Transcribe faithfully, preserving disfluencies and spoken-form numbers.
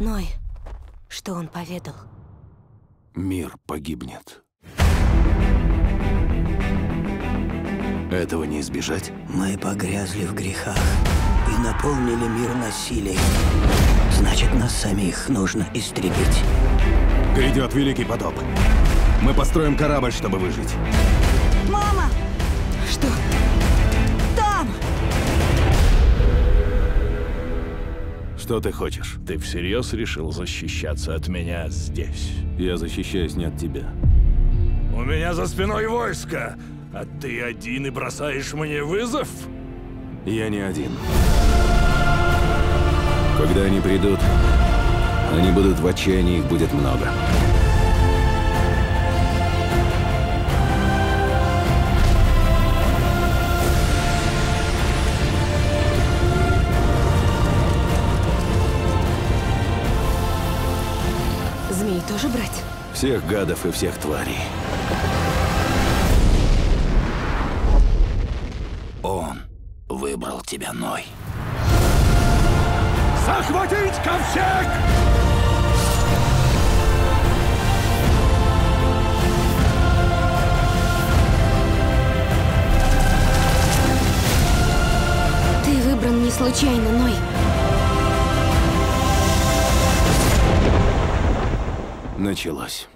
Ной, что он поведал? Мир погибнет. Этого не избежать? Мы погрязли в грехах и наполнили мир насилием. Значит, нас самих нужно истребить. Грядет великий потоп. Мы построим корабль, чтобы выжить. Мама! Что? Там! Что ты хочешь? Ты всерьез решил защищаться от меня здесь? Я защищаюсь не от тебя. У меня за спиной войско, а ты один и бросаешь мне вызов? Я не один. Когда они придут, они будут в отчаянии, их будет много. Змей тоже брать? Всех гадов и всех тварей. Он выбрал тебя, Ной. Захватить ковчег! Ты выбран не случайно, Ной. Началось.